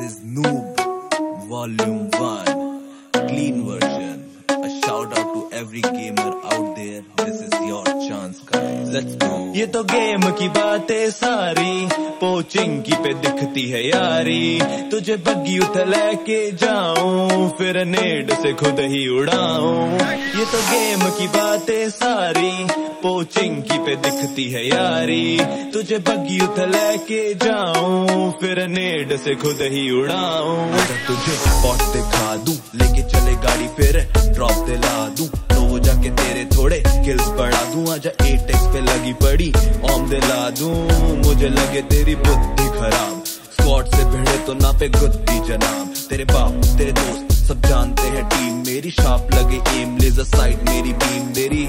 is Noob, Volume 1, clean version. A shout out to every gamer out there. This is your chance, guys. Let's go. ये तो game की बातें सारी poaching की पे दिखती है यारी। तुझे बग्गी उठ लेके जाऊं फिर नेड से खुद ही उड़ाऊं। ये तो गेम की बातें सारी पोचिंग की पे दिखती है यारी। तुझे बग्गी उठ लेके जाऊं फिर नेड से खुद ही उड़ाऊं। तुझे बॉट दिखा दूं, लेके चले गाड़ी फिर ड्रॉप दिला दूं। तो वो जाके तेरे थोड़े किल्स बढ़ा दूं। आजा 8x पे लगी पड़ी ऑम दिला दूं। मुझे लगे तेरी बुद्धि खराब, स्क्वाड से भिड़े तो ना पे गुद्दी जनाब। तेरे बाप तेरे दोस्त सब जानते हैं टीम मेरी। शार्प लगे एम लेजर साइड मेरी बीम मेरी।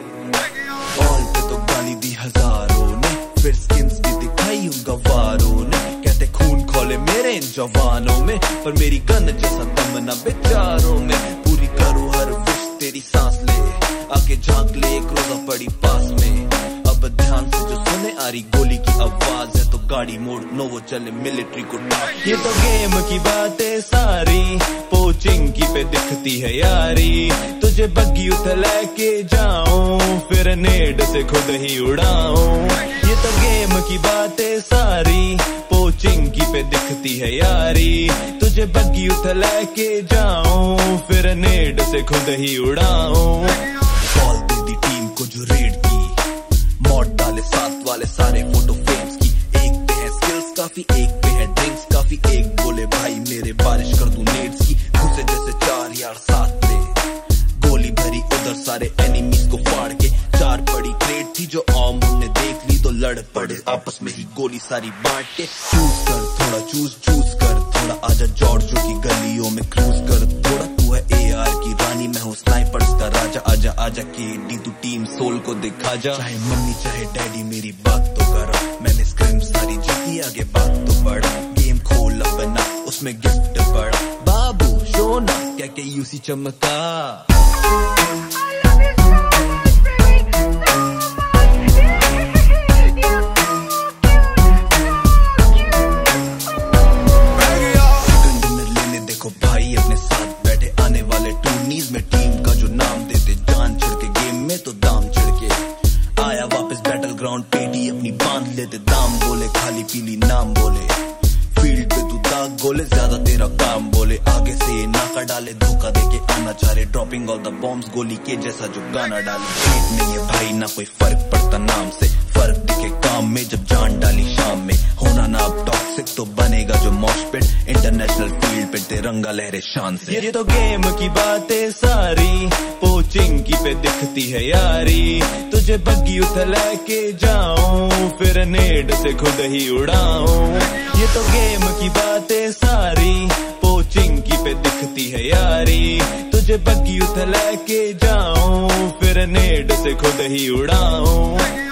ऑल पे तो गाली दी हजारों ने, फिर स्किन्स भी दिखाई उन गवारों ने। कहते खून खोले मेरे इन जवानों में, पर मेरी गन जैसा दम न बेचारों में। पूरी करो हर विश तेरी सांस ले, आके झांक ले एक रोजा पड़ी पास में। अब ध्यान से जो सुने आ रही गोली की आवाज है तो गाड़ी मोड़ नो वो चले मिलिट्री को टाप। ये तो गेम की बातें सारी पोचिंग की पे दिखती है यारी। तुझे बग्गी उठ लेके जाऊं फिर नेड से खुद ही उड़ाऊं। ये तो गेम की बातें सारी पोचिंग की पे दिखती है यारी। तुझे बग्गी उठ लेके जाऊं फिर नेड से खुद ही उड़ाऊं। कॉल दे दी टीम को जो रेड की, मॉड डाले साथ वाले सारे फोटो फ्रेम्स की। एक पे है स्किल्स काफी, एक पे है ड्रिंक्स काफी। एक बोले भाई मेरे बारिश कर दूं नेड्स की। घुसे जैसे 4 यार साथ ले, गोली भरी उधर सारे एनिमीज को फाड़ के। 4 पड़ी क्रेट थी जो ऑम हमने देख ली तो लड़ पड़े आपस में ही गोली सारी बांट के। चूज कर थोड़ा चूज कर थोड़ा। आजा जॉर्जो की गलियों में क्रूज कर थोड़ा। तू है AR की रानी, मैं हूँ स्नाइपर्स का राजा। आजा आजा KD तू टीम सोल को दिखा जा। चाहे मम्मी चाहे डैडी मेरी बात तो करो। मैंने स्क्रीम सारी जीती आगे बात तो बढ़ा। गेम खोल अपना उसमें गिफ्ट बड़ा। बाबू सोना क्या के यूसी चमका। में टीम का जो नाम देते, जान छिड़के गेम में तो दाम छिड़के। आया वापस बैटल ग्राउंड पेडी अपनी बांध लेते। दाम बोले खाली पीली नाम बोले, फील्ड पे तू दाग गोले ज्यादा तेरा काम बोले। आगे से नाका डाले धोखा देके आना चाहे। ड्रॉपिंग ऑल द बॉम्ब्स गोली के जैसा जो गाना डाले। पेट में ये भाई ना कोई फर्क पड़ता नाम से, फर्क दिखे काम में जब जान डाली शाम में। होना ना अब टॉक्सिक तो बनेगा जो मॉशपिट। इंटरनेशनल फील्ड पे तिरंगा लहरे शान से। ये तो गेम की बातें सारी पोचिंग की पे दिखती है यारी। तुझे बग्गी उठ लेके जाऊं फिर नेड से खुद ही उड़ाऊं। ये तो गेम की बातें सारी पोचिंग की पे दिखती है यारी। तुझे बग्गी उठ लेके जाऊं फिर नेड से खुद ही उड़ाऊं।